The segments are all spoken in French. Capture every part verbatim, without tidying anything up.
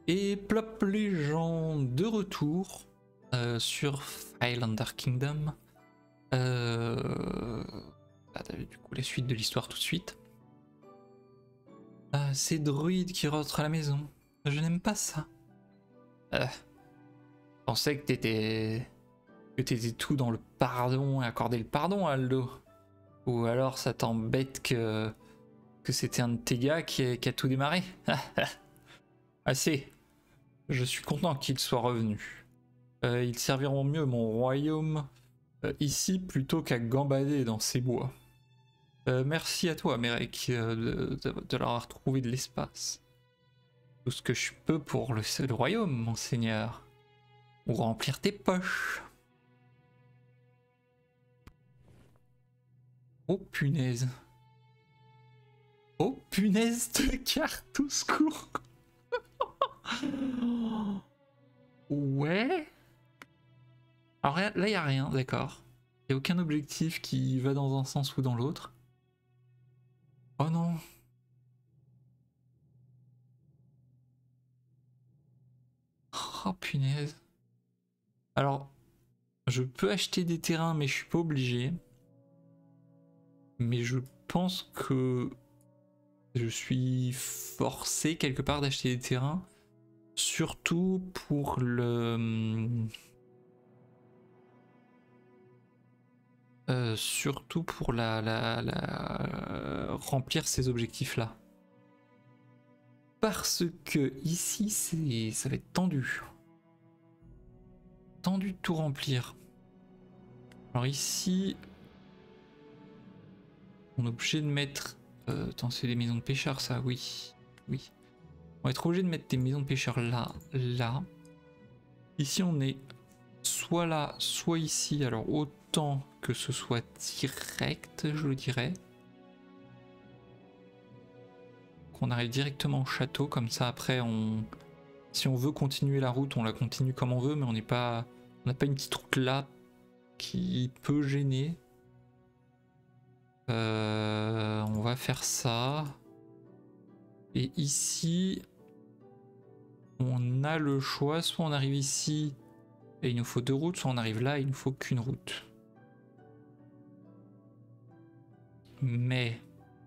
Et plop les gens de retour euh, sur Highlander Kingdom. Euh... Ah, du coup, la suite de l'histoire tout de suite. Ah, c'est Druide qui rentre à la maison. Je n'aime pas ça. Euh, je pensais que t'étais... que t'étais tout dans le pardon et accorder le pardon, Aldo. Ou alors ça t'embête que... que c'était un de tes gars qui a, qui a tout démarré. Assez. Je suis content qu'ils soient revenus. Euh, ils serviront mieux mon royaume euh, ici plutôt qu'à gambader dans ces bois. Euh, merci à toi, Merek, euh, de, de, de leur avoir trouvé de l'espace. Tout ce que je peux pour le, le royaume, mon seigneur. Ou remplir tes poches. Oh punaise. Oh punaise de carte au secours. Ouais. Alors là, il n'y a rien, d'accord. Il n'y a aucun objectif qui va dans un sens ou dans l'autre. Oh non. Oh punaise. Alors, je peux acheter des terrains, mais je suis pas obligé. Mais je pense que je suis forcé quelque part d'acheter des terrains. Surtout pour le... Euh, surtout pour la, la, la... remplir ces objectifs-là. Parce que ici, c'est, ça va être tendu. Tendu de tout remplir. Alors ici, on est obligé de mettre... Euh, attends, c'est des maisons de pêcheurs, ça, oui. Oui. On va être obligé de mettre des maisons de pêcheurs là, là. Ici, on est soit là, soit ici. Alors, autant que ce soit direct, je le dirais. Qu'on arrive directement au château, comme ça, après, on... si on veut continuer la route, on la continue comme on veut, mais on n'est pas... on n'a pas une petite route là qui peut gêner. Euh, on va faire ça. Et ici, on a le choix. Soit on arrive ici et il nous faut deux routes, soit on arrive là et il nous faut qu'une route. Mais...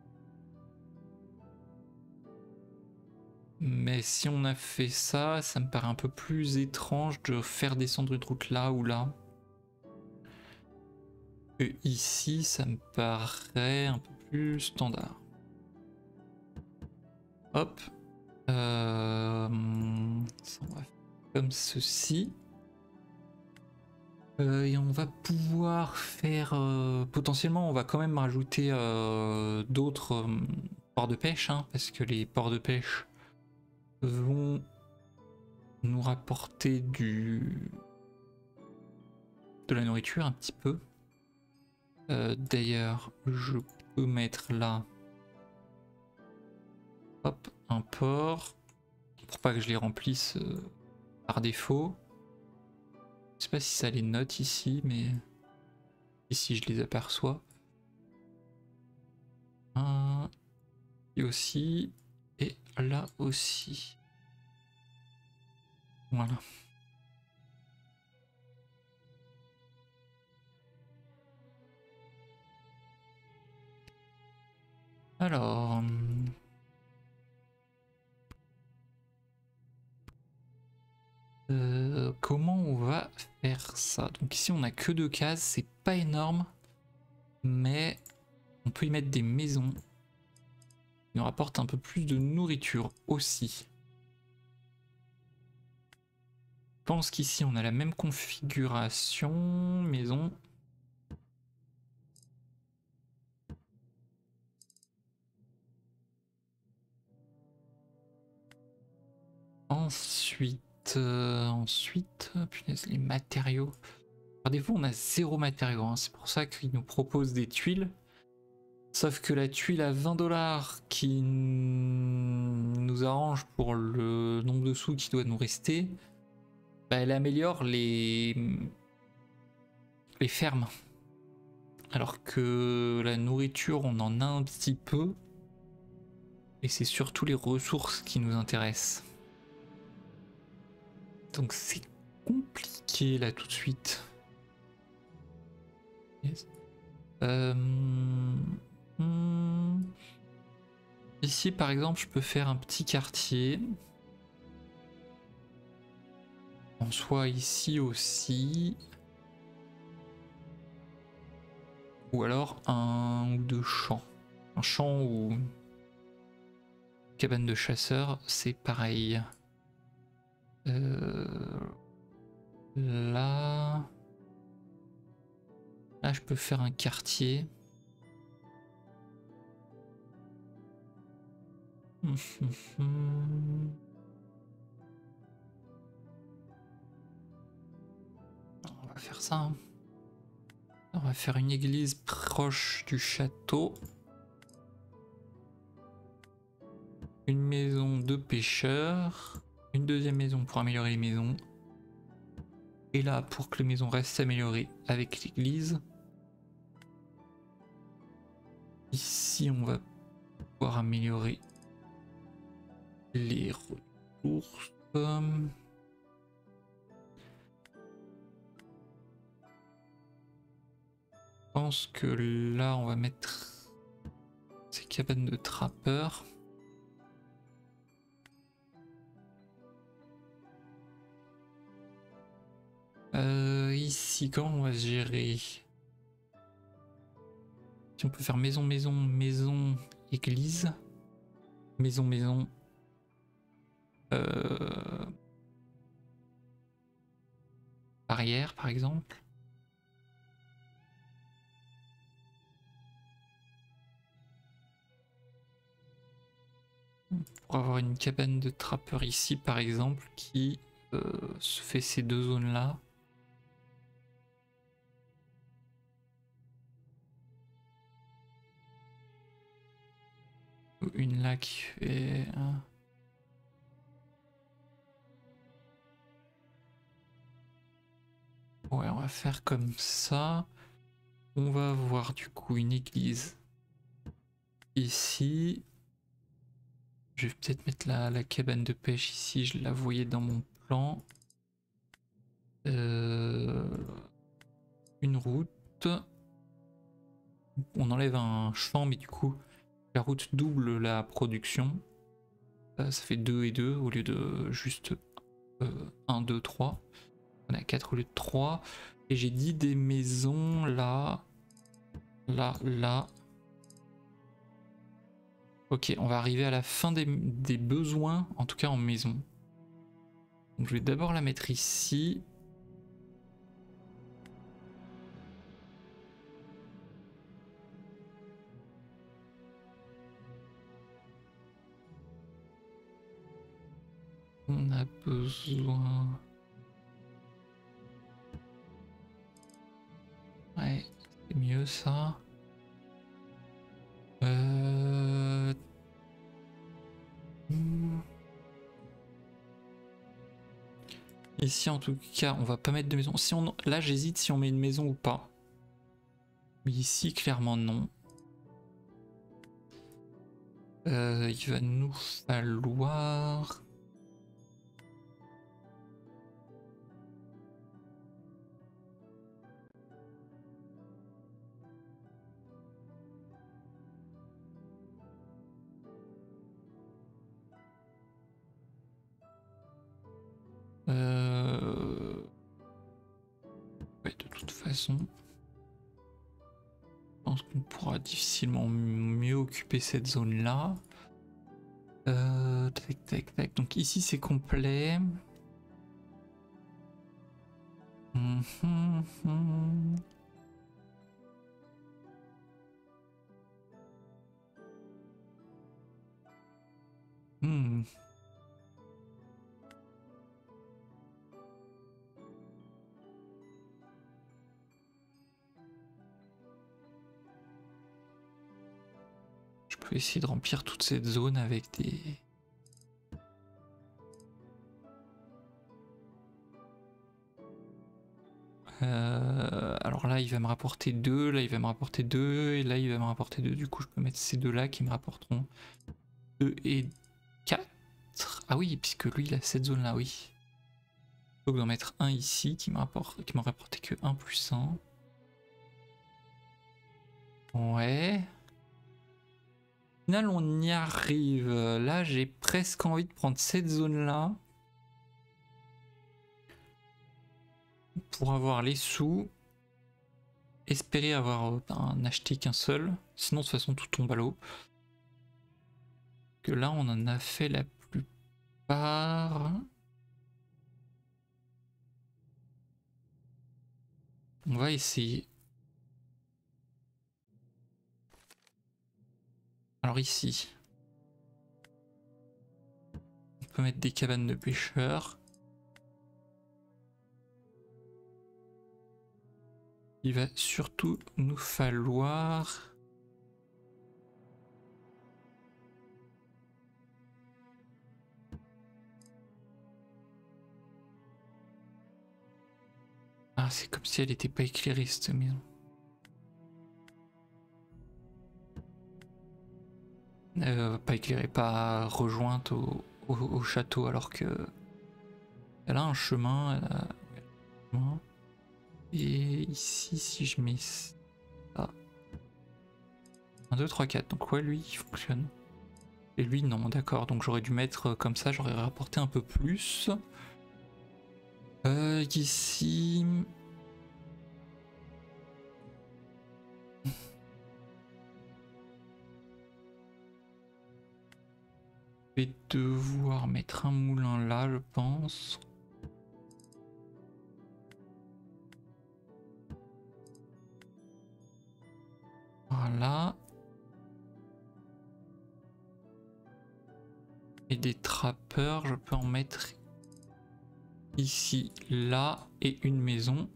Mais si on a fait ça, ça me paraît un peu plus étrange de faire descendre une route là ou là. Et ici, ça me paraît un peu plus standard. Hop. Euh, ça, on va faire comme ceci. Euh, et on va pouvoir faire... Euh, potentiellement, on va quand même rajouter euh, d'autres euh, ports de pêche, hein, parce que les ports de pêche vont nous rapporter du... de la nourriture un petit peu. Euh, D'ailleurs, je peux mettre là... Hop, un port. Pour pas que je les remplisse euh, par défaut. Je sais pas si ça les note ici, mais ici je les aperçois. Un, et aussi, et là aussi. Voilà. Alors... Euh, comment on va faire ça? Donc ici on a que deux cases, c'est pas énorme, mais on peut y mettre des maisons. Il nous rapporte un peu plus de nourriture aussi. Je pense qu'ici on a la même configuration, maison. Ensuite... Euh, ensuite, punaise, les matériaux. Par défaut, on a zéro matériau. Hein. C'est pour ça qu'ils nous proposent des tuiles. Sauf que la tuile à vingt dollars qui nous arrange pour le nombre de sous qui doit nous rester, bah, elle améliore les... les fermes. Alors que la nourriture, on en a un petit peu. Et c'est surtout les ressources qui nous intéressent. donc c'est compliqué là tout de suite. Yes. Euh... Hmm. Ici par exemple je peux faire un petit quartier. En soi ici aussi. Ou alors un ou deux champs. Un champ ou cabane de chasseurs, c'est pareil. Euh... Là... Là je peux faire un quartier. On va faire ça. Hein. On va faire une église proche du château. Une maison de pêcheurs. Une deuxième maison pour améliorer les maisons. Et là, pour que les maisons restent améliorées avec l'église. Ici, on va pouvoir améliorer les ressources. Je pense que là, on va mettre ces cabanes de trappeurs. Euh, ici, comment on va se gérer? Si on peut faire maison, maison, maison, église. Maison, maison. Euh... Barrière, par exemple. Pour avoir une cabane de trappeurs ici, par exemple, qui euh, se fait ces deux zones-là. Une là qui fait... Ouais, on va faire comme ça. On va avoir du coup une église ici. Je vais peut-être mettre la, la cabane de pêche ici, je la voyais dans mon plan. Euh, une route. On enlève un champ, mais du coup, la route double la production. Ça, ça fait deux et deux au lieu de juste euh, un, deux, trois. On a quatre au lieu de trois. Et j'ai dit des maisons là, là, là. Ok, on va arriver à la fin des, des besoins, en tout cas en maison. Donc je vais d'abord la mettre ici. On a besoin... Ouais, c'est mieux ça. Euh... Hmm. Ici en tout cas, on va pas mettre de maison. Si on... Là j'hésite si on met une maison ou pas. Mais ici clairement non. Euh, il va nous falloir... Euh... Ouais, de toute façon, je pense qu'on pourra difficilement mieux occuper cette zone-là. Euh... Tac, tac, tac. Donc ici, c'est complet. Hum, hum, hum. Hum. Je peux essayer de remplir toute cette zone avec des... Euh, alors là, il va me rapporter deux, là, il va me rapporter deux, et là, il va me rapporter deux. Du coup, je peux mettre ces deux-là qui me rapporteront deux et quatre. Ah oui, puisque lui, il a cette zone-là, oui. Plutôt que d'en mettre un ici qui m'a rapporté que un plus un. Ouais. Au final, on y arrive. Là, j'ai presque envie de prendre cette zone-là. Pour avoir les sous. Espérer avoir euh, ben, acheté qu'un seul. Sinon, de toute façon, tout tombe à l'eau. Que là, on en a fait la plupart. On va essayer. Alors ici, on peut mettre des cabanes de pêcheurs. Il va surtout nous falloir... Ah, c'est comme si elle n'était pas éclairée cette maison. Euh, pas éclairée, pas rejointe au, au, au château alors que... Elle a un chemin, elle a... un chemin. Et ici, si je mets ça... un, deux, trois, quatre. Donc ouais, lui, il fonctionne. Et lui, non, d'accord. Donc j'aurais dû mettre comme ça, j'aurais rapporté un peu plus. Euh, ici... Je vais devoir mettre un moulin là, je pense. Voilà. Et des trappeurs, je peux en mettre ici, là, et une maison.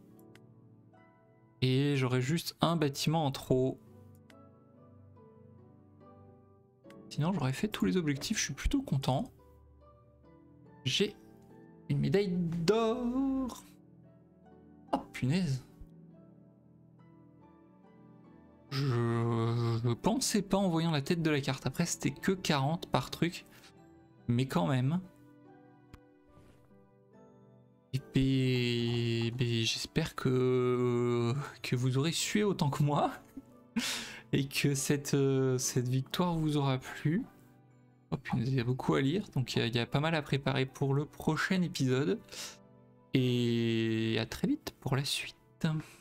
Et j'aurai juste un bâtiment en trop. Sinon, j'aurais fait tous les objectifs, je suis plutôt content. J'ai une médaille d'or. Oh punaise. Je... je pensais pas en voyant la tête de la carte. Après, c'était que quarante par truc. Mais quand même. Et ben, j'espère que... que vous aurez sué autant que moi. Et que cette, euh, cette victoire vous aura plu. Oh, punaise, il y a beaucoup à lire. Donc il y, y a pas mal à préparer pour le prochain épisode. Et à très vite pour la suite.